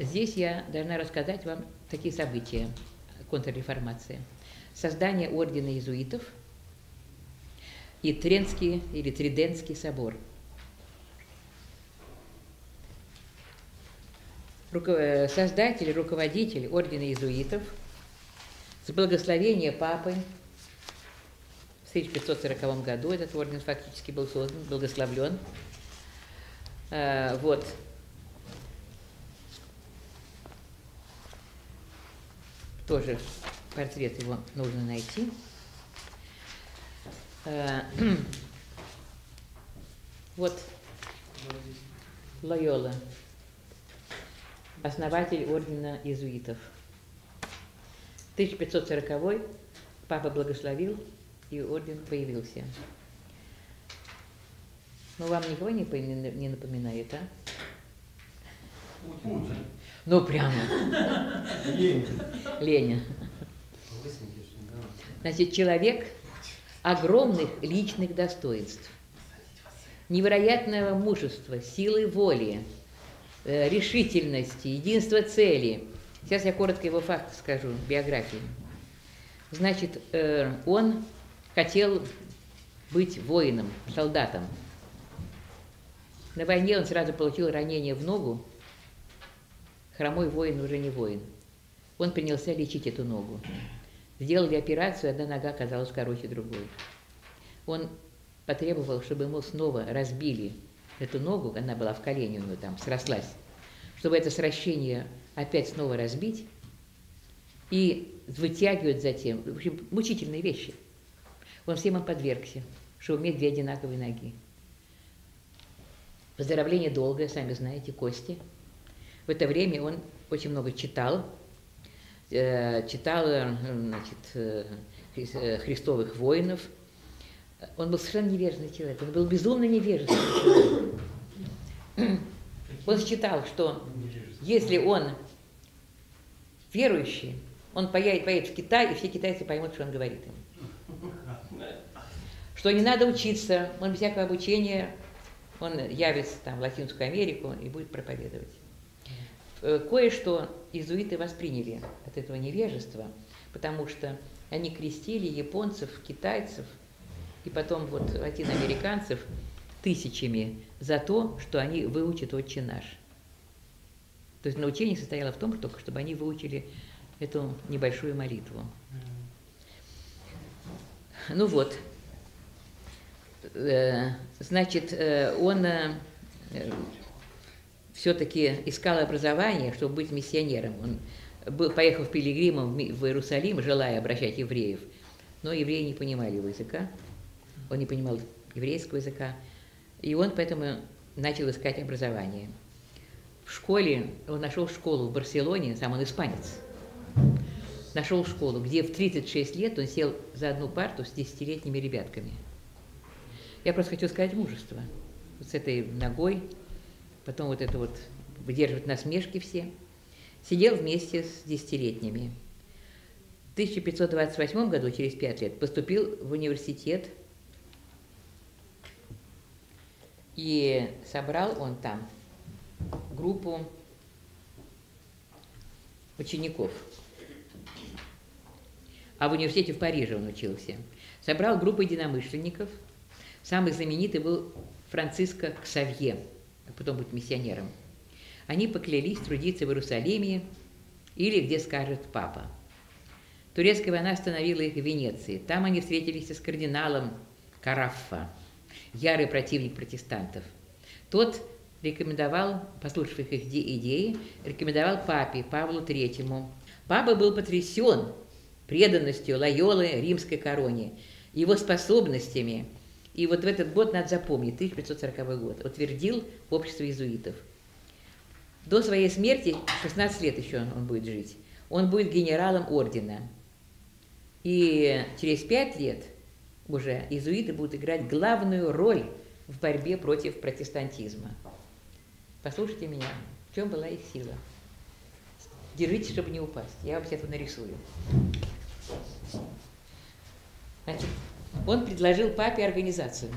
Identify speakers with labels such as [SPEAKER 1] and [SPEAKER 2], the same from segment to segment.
[SPEAKER 1] здесь я должна рассказать вам такие события контрреформации. Создание ордена иезуитов и Трентский или Тридентский собор. Создатель, руководитель ордена иезуитов с благословения папы в 1540 году этот орден фактически был создан, благословлен. Вот. Тоже портрет его нужно найти. Вот Лойола, основатель ордена иезуитов. 1540 папа благословил, и орден появился. Ну, вам никого не напоминает, а?
[SPEAKER 2] Путин.
[SPEAKER 1] Ну, прямо. Ленин. Значит, человек огромных личных достоинств, невероятного мужества, силы воли, решительности, единства цели. Сейчас я коротко его факты скажу, биографию. Значит, он хотел быть воином, солдатом. На войне он сразу получил ранение в ногу. Хромой воин уже не воин. Он принялся лечить эту ногу. Сделали операцию, одна нога оказалась короче другой. Он потребовал, чтобы ему снова разбили эту ногу, она была в колене у него там, срослась, чтобы это сращение опять снова разбить и вытягивать затем. В общем, мучительные вещи. Он всем им подвергся, чтобы иметь две одинаковые ноги. Выздоровление долгое, сами знаете, кости. В это время он очень много читал, значит, христовых воинов. Он был совершенно невежественный человек, он был безумно невежественный человек. Он считал, что если он верующий, он поедет в Китай, и все китайцы поймут, что он говорит им. Что не надо учиться, он без всякого обучения, он явится там в Латинскую Америку и будет проповедовать. Кое-что иезуиты восприняли от этого невежества, потому что они крестили японцев, китайцев и потом вот латиноамериканцев тысячами за то, что они выучат «Отче наш». То есть научение состояло в том, только чтобы они выучили эту небольшую молитву. Ну вот, значит, он все-таки искал образование, чтобы быть миссионером. Он поехал в пилигримом в Иерусалим, желая обращать евреев, но евреи не понимали его языка, он не понимал еврейского языка, и он поэтому начал искать образование. В школе, он нашел школу в Барселоне, сам он испанец, нашел школу, где в 36 лет он сел за одну парту с 10-летними ребятками. Я просто хочу сказать мужество. Вот с этой ногой, потом вот это вот выдерживать насмешки все. Сидел вместе с 10-летними. В 1528 году, через 5 лет, поступил в университет, и собрал он там группу учеников. А в университете в Париже он учился. Собрал группу единомышленников. Самый знаменитый был Франциско Ксавье, а потом быть миссионером. Они поклялись трудиться в Иерусалиме или где скажет папа. Турецкая война остановила их в Венеции. Там они встретились с кардиналом Караффа, ярый противник протестантов. Тот рекомендовал, послушав их идеи, рекомендовал папе Павлу III. Папа был потрясен преданностью Лойолы римской короне, его способностями. И вот в этот год, надо запомнить, 1540 год, утвердил общество иезуитов. До своей смерти, 16 лет еще он будет жить, он будет генералом ордена. И через 5 лет уже иезуиты будут играть главную роль в борьбе против протестантизма. Послушайте меня, в чем была их сила. Держитесь, чтобы не упасть. Я вам сейчас это нарисую. Значит, он предложил папе организацию.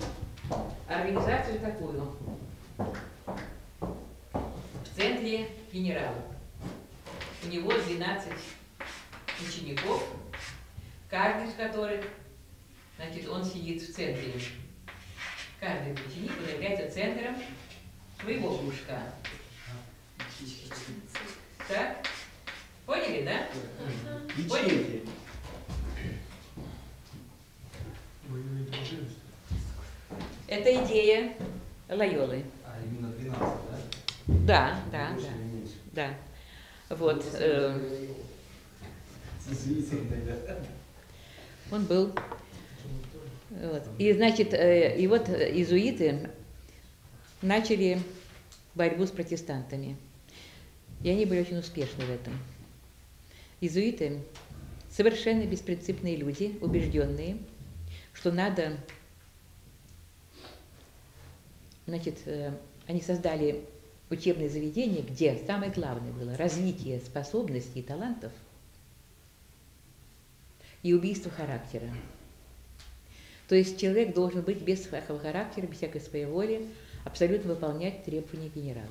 [SPEAKER 1] Организацию такую. В центре генерал. У него 12 учеников, каждый из которых, значит, он сидит в центре. Каждый ученик является центром своего кружка. Так? Поняли, да? Поняли? Это идея Лойолы.
[SPEAKER 2] А именно 12, да?
[SPEAKER 1] Да, да, да. Да. Вот. Он был. Вот. И, значит, и вот иезуиты начали борьбу с протестантами. И они были очень успешны в этом. Иезуиты совершенно беспринципные люди, убежденные, что надо, значит, они создали учебные заведения, где самое главное было развитие способностей и талантов и убийство характера. То есть человек должен быть без всякого характера, без всякой своей воли, абсолютно выполнять требования генерала.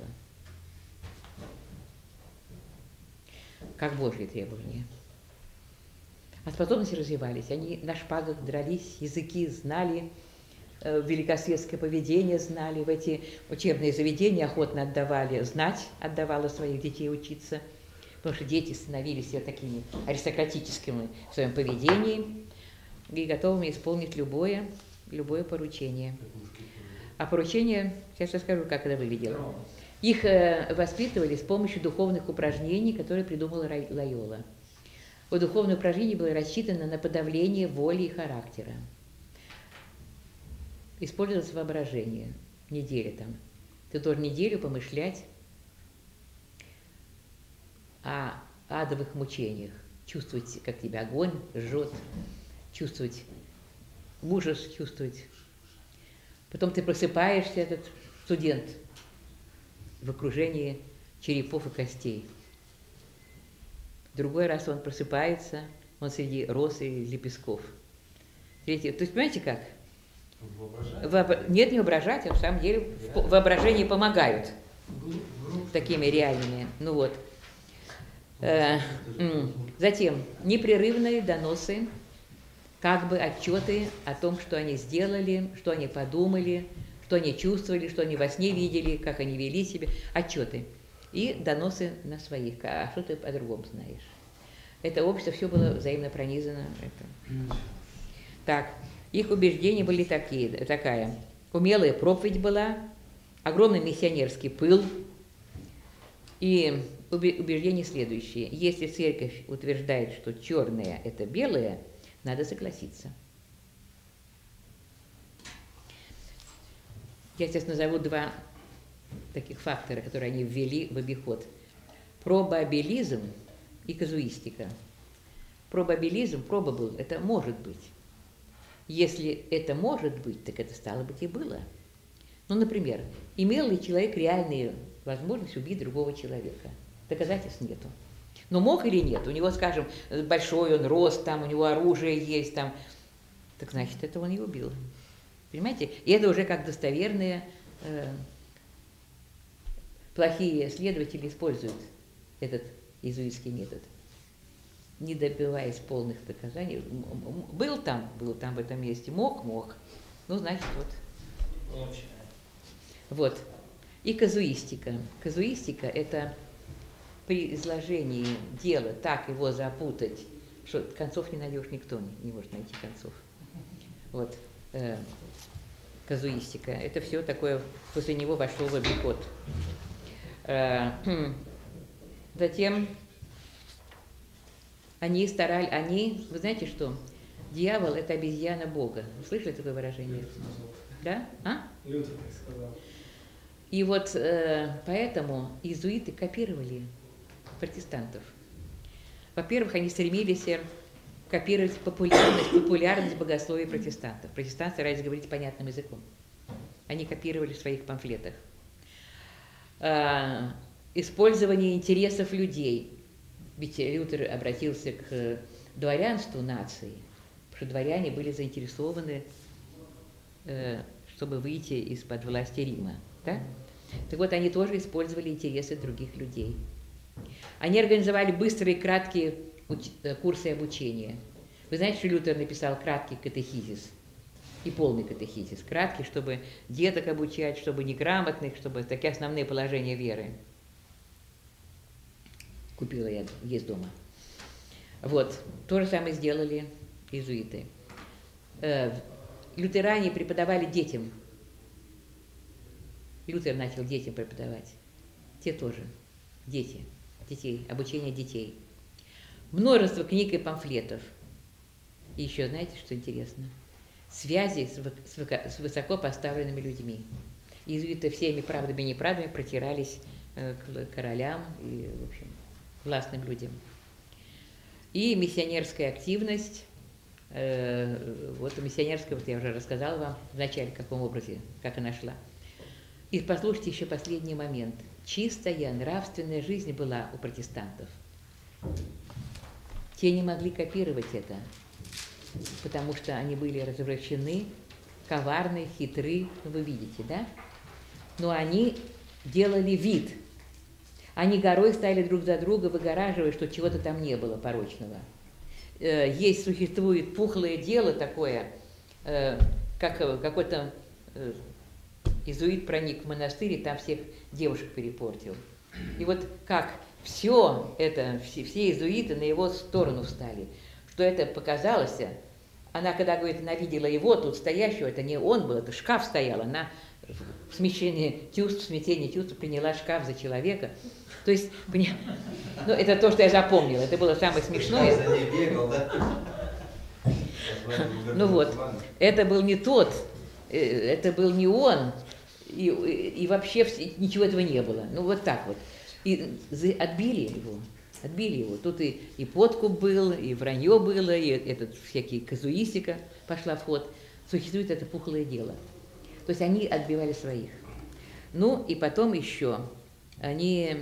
[SPEAKER 1] Как Божьи требования. А способности развивались. Они на шпагах дрались, языки знали, великосветское поведение знали, в эти учебные заведения охотно отдавали, знать отдавала своих детей учиться, потому что дети становились все такими аристократическими в своем поведении и готовыми исполнить любое поручение. А поручение, сейчас расскажу, как это выглядело. Их воспитывали с помощью духовных упражнений, которые придумала Лойола. Духовное упражнение было рассчитано на подавление воли и характера. Использовалось воображение. Неделя там. Ты должен неделю помышлять о адовых мучениях. Чувствовать, как тебя огонь жжет. Чувствовать ужас, чувствовать. Потом ты просыпаешься, этот студент, в окружении черепов и костей. Другой раз он просыпается, он среди роз и лепестков. Третий, то есть, понимаете как? Нет, не воображать, а в самом деле воображение помогают такими реальными. Ну вот. Затем непрерывные доносы, как бы отчеты о том, что они сделали, что они подумали, что они чувствовали, что они во сне видели, как они вели себя, отчеты. И доносы на своих, а что ты по-другому знаешь. Это общество все было взаимно пронизано. Так, их убеждения были такая. Умелая проповедь была, огромный миссионерский пыл. И убеждения следующие. Если церковь утверждает, что черное – это белое, надо согласиться. Я сейчас назову два таких фактора, которые они ввели в обиход. Пробабилизм и казуистика. Пробабилизм, probable, это может быть. Если это может быть, так это стало быть и было. Ну, например, имел ли человек реальную возможность убить другого человека? Доказательств нету. Но мог или нет? У него, скажем, большой он рост, там, у него оружие есть, там. Так значит, этого он не убил. Понимаете? И это уже как достоверные плохие следователи используют этот иезуитский метод, не добиваясь полных доказаний. Был там в этом месте, мог. Ну, значит, вот. Вот. И казуистика. Казуистика – это при изложении дела так его запутать, что концов не найдешь, никто не может найти концов. Вот. Казуистика. Это все такое, после него вошло в обиход. Затем вы знаете что? Дьявол – это обезьяна Бога. Вы слышали такое выражение? Да? А?
[SPEAKER 3] Лютер так сказал.
[SPEAKER 1] И вот поэтому иезуиты копировали протестантов. Во-первых, они стремились копировать популярность богословия протестантов. Протестанты старались говорить понятным языком. Они копировали в своих памфлетах. Использование интересов людей. Ведь Лютер обратился к дворянству нации, потому что дворяне были заинтересованы, чтобы выйти из-под власти Рима. Да? Так вот, они тоже использовали интересы других людей. Они организовали быстрые, краткие курсы обучения. Вы знаете, что Лютер написал краткий катехизис и полный катехизис? Краткий, чтобы деток обучать, чтобы неграмотных, чтобы такие основные положения веры. Купила я, есть дома. Вот, то же самое сделали иезуиты. Лютеране преподавали детям. Лютер начал детям преподавать. Те тоже. Дети. Детей. Обучение детей. Множество книг и памфлетов. И еще, знаете, что интересно? Связи с высоко поставленными людьми. Иезуиты всеми правдами и неправдами протирались к королям и, в общем, властным людям. И миссионерская активность. Вот миссионерская, вот я уже рассказала вам в начале, в каком образе, как она шла. И послушайте еще последний момент. Чистая нравственная жизнь была у протестантов. Те не могли копировать это, потому что они были развращены, коварны, хитры, вы видите, да? Но они делали вид. Они горой стояли друг за друга, выгораживая, что чего-то там не было порочного. Существует пухлое дело такое, как какой-то иезуит проник в монастырь и там всех девушек перепортил. И вот как все иезуиты на его сторону встали, что это показалось. Она, когда, говорит, она видела его тут стоящего, это не он был, это шкаф стоял, она в смятении чувств приняла шкаф за человека. То есть, ну, это то, что я запомнила, это было самое смешное. Ну вот, это был не тот, это был не он, и вообще ничего этого не было. Ну вот так вот. И отбили его. Тут и подкуп был, и вранье было, и этот всякий казуистика пошла в ход. Существует это пухлое дело. То есть они отбивали своих. Ну и потом еще они...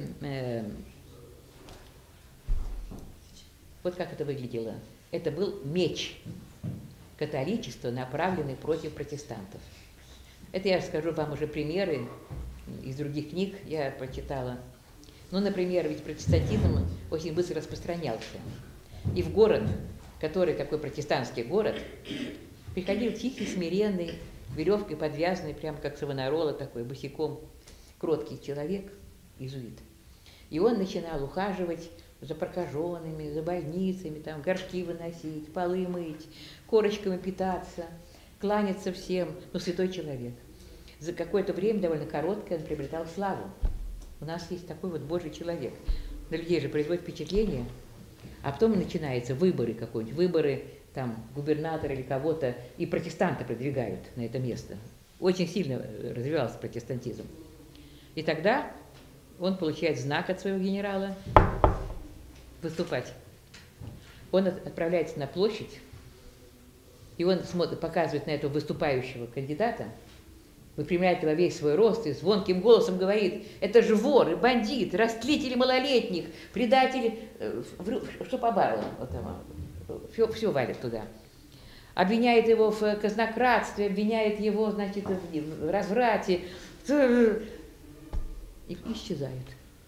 [SPEAKER 1] вот как это выглядело. Это был меч католичества, направленный против протестантов. Это я расскажу вам уже примеры из других книг, я прочитала. Ну, например, ведь протестантизм очень быстро распространялся. И в город, который такой протестантский город, приходил тихий, смиренный, веревкой подвязанный, прямо как Савонарола такой, босиком, кроткий человек, иезуит. И он начинал ухаживать за прокаженными, за больницами, там горшки выносить, полы мыть, корочками питаться, кланяться всем, ну, святой человек. За какое-то время, довольно короткое, он приобретал славу. У нас есть такой вот Божий человек. На людей же производит впечатление, а потом начинаются выборы какой-нибудь, выборы там губернатора или кого-то, и протестанты продвигают на это место. Очень сильно развивался протестантизм. И тогда он получает знак от своего генерала выступать. Он отправляется на площадь, и он показывает на этого выступающего кандидата, выпрямляет во весь свой рост и звонким голосом говорит: это же вор и бандит, растлитель малолетних, предатель, что побавило, все валит туда. Обвиняет его в казнократстве, обвиняет его, значит, в разврате. И исчезает.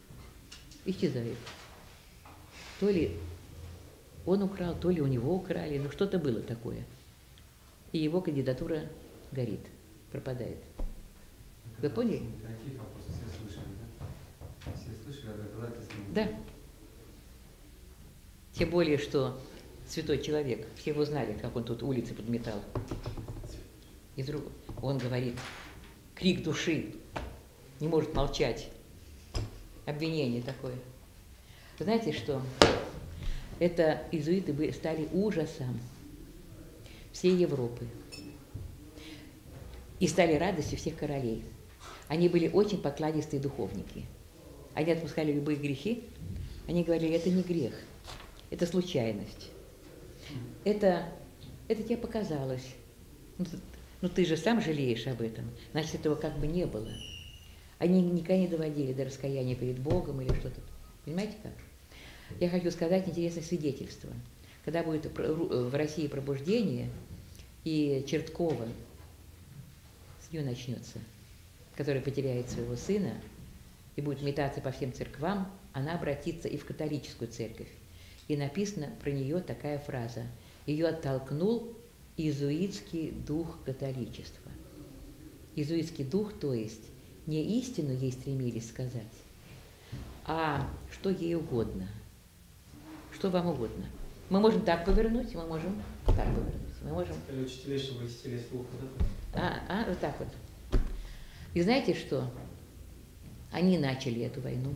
[SPEAKER 1] То ли он украл, то ли у него украли, но что-то было такое. И его кандидатура горит, пропадает. Вы поняли? Да. Тем более, что святой человек, все его знали, как он тут улицы подметал. И вдруг он говорит, крик души, не может молчать. Обвинение такое. Вы знаете что? Это иезуиты стали ужасом всей Европы. И стали радостью всех королей. Они были очень покладистые духовники. Они отпускали любые грехи. Они говорили, это не грех, это случайность. Это тебе показалось. Ну ты же сам жалеешь об этом. Значит, этого как бы не было. Они никогда не доводили до раскаяния перед Богом или что-то. Понимаете как? Я хочу сказать интересное свидетельство. Когда будет в России пробуждение, и Черткова с нее начнется, которая потеряет своего сына и будет метаться по всем церквам, она обратится и в католическую церковь. И написана про нее такая фраза: ее оттолкнул иезуитский дух католичества. Иезуитский дух, то есть не истину ей стремились сказать, а что ей угодно. Что вам угодно. Мы можем так повернуть, мы можем так повернуть. Мы можем...
[SPEAKER 2] Учителей, чтобы исцелить слух, да?
[SPEAKER 1] Вот так вот. И знаете что? Они начали эту войну,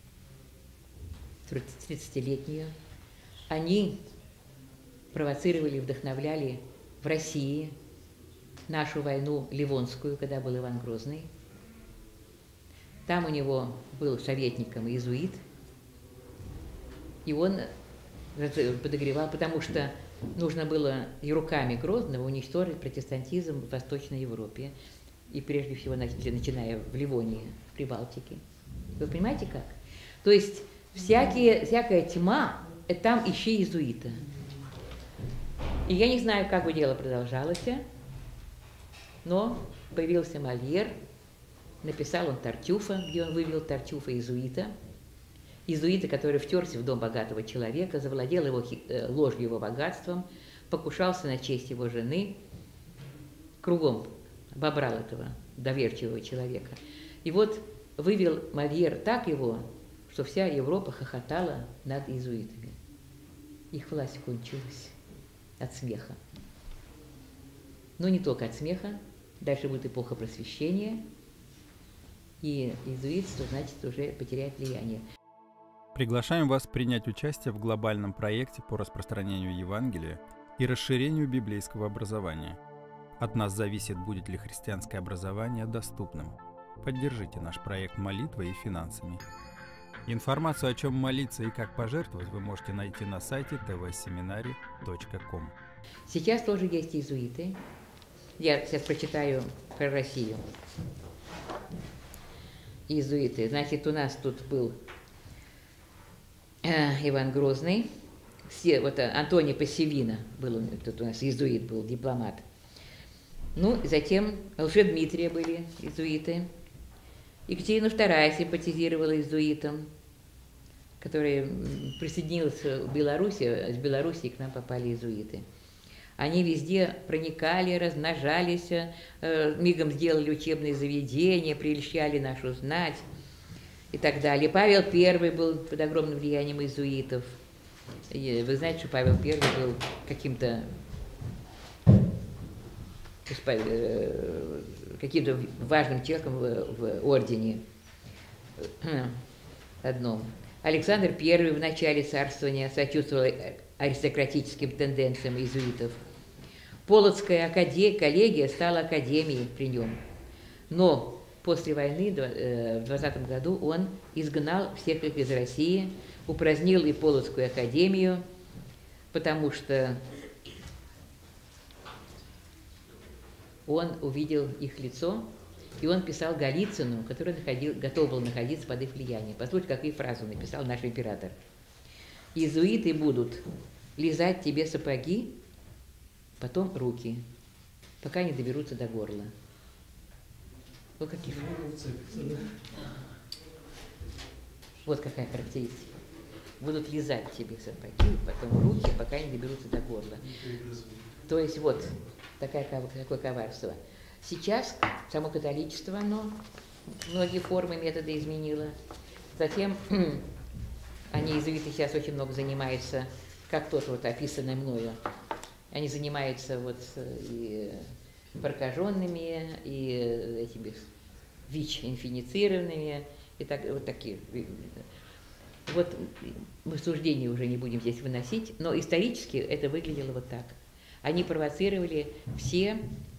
[SPEAKER 1] 30-летнюю. Они провоцировали, вдохновляли в России нашу войну Ливонскую, когда был Иван Грозный. Там у него был советником иезуит, и он подогревал, потому что нужно было и руками Грозного уничтожить протестантизм в Восточной Европе, и прежде всего начиная в Ливонии, в Прибалтике. Вы понимаете как? То есть всякая тьма, там ищи иезуита. И я не знаю, как бы дело продолжалось, но появился Мольер, написал он Тартюфа, где он вывел Тартюфа иезуита. Иезуита, который втерся в дом богатого человека, завладел его ложью его богатством, покушался на честь его жены, кругом обобрал этого доверчивого человека. И вот вывел Мольер так его, что вся Европа хохотала над иезуитами. Их власть кончилась от смеха. Но не только от смеха. Дальше будет эпоха просвещения, и иезуитство, значит, уже потеряет влияние.
[SPEAKER 3] Приглашаем вас принять участие в глобальном проекте по распространению Евангелия и расширению библейского образования. От нас зависит, будет ли христианское образование доступным. Поддержите наш проект молитвой и финансами. Информацию, о чем молиться и как пожертвовать, вы можете найти на сайте tvseminary.com.
[SPEAKER 1] Сейчас тоже есть иезуиты. Я сейчас прочитаю про Россию. Иезуиты. Значит, у нас тут был Иван Грозный, вот Антоний Пассивина был, тут у нас иезуит был, дипломат. Ну, затем Лжедмитрия были иезуиты. Екатерина II симпатизировала иезуитам, которые присоединилась в Беларуси, с Белоруссии к нам попали иезуиты. Они везде проникали, размножались, мигом сделали учебные заведения, прельщали нашу знать и так далее. Павел I был под огромным влиянием иезуитов. И вы знаете, что Павел I был каким-то важным человеком в ордене одном. Александр I в начале царствования сочувствовал аристократическим тенденциям иезуитов. Полоцкая коллегия стала академией при нем. Но после войны в 20 году он изгнал всех их из России, упразднил и Полоцкую академию, потому что он увидел их лицо, и он писал Голицыну, который готов был находиться под их влиянием. Послушайте, какую фразу написал наш император. «Иезуиты будут лизать тебе сапоги, потом руки, пока не доберутся до горла». Вот какие фразы. Вот какая характеристика. Будут лизать тебе сапоги, потом руки, пока не доберутся до горла. То есть вот такое коварство. Сейчас само католичество, оно многие формы, методы изменило. Затем они, иезуиты, сейчас очень много занимаются, как тот вот описанный мною. Они занимаются вот и прокаженными, и этими ВИЧ-инфицированными, и так, вот такие. Вот мы суждения уже не будем здесь выносить, но исторически это выглядело вот так. Они провоцировали все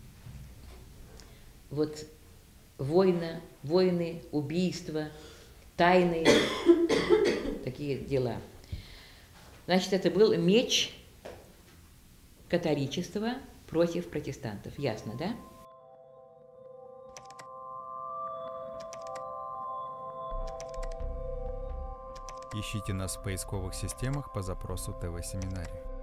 [SPEAKER 1] вот войны, убийства, тайные такие дела. Значит, это был меч католичества против протестантов. Ясно, да?
[SPEAKER 3] Ищите нас в поисковых системах по запросу ТВ Семинарий.